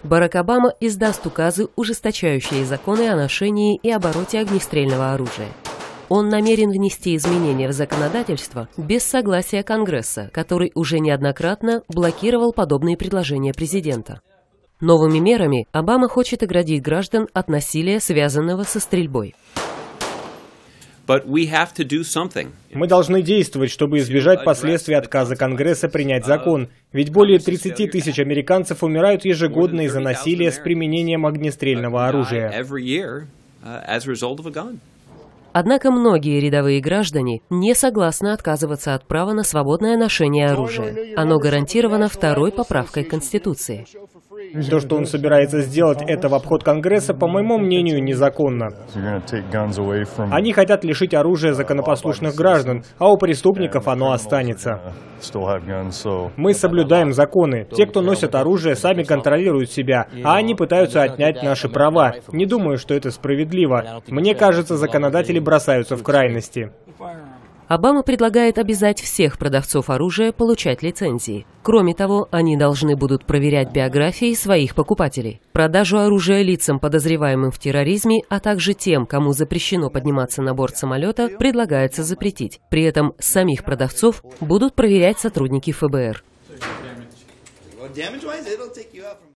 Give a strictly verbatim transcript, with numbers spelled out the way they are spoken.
Барак Обама издаст указы, ужесточающие законы о ношении и обороте огнестрельного оружия. Он намерен внести изменения в законодательство без согласия Конгресса, который уже неоднократно блокировал подобные предложения президента. Новыми мерами Обама хочет оградить граждан от насилия, связанного со стрельбой. Мы должны действовать, чтобы избежать последствий отказа Конгресса принять закон. Ведь более тридцати тысяч американцев умирают ежегодно из-за насилия с применением огнестрельного оружия. Однако многие рядовые граждане не согласны отказываться от права на свободное ношение оружия. Оно гарантировано второй поправкой Конституции. То, что он собирается сделать это в обход Конгресса, по моему мнению, незаконно. Они хотят лишить оружия законопослушных граждан, а у преступников оно останется. Мы соблюдаем законы. Те, кто носят оружие, сами контролируют себя, а они пытаются отнять наши права. Не думаю, что это справедливо. Мне кажется, законодатели бросаются в крайности. Обама предлагает обязать всех продавцов оружия получать лицензии. Кроме того, они должны будут проверять биографии своих покупателей. Продажу оружия лицам, подозреваемым в терроризме, а также тем, кому запрещено подниматься на борт самолета, предлагается запретить. При этом самих продавцов будут проверять сотрудники эф бэ эр.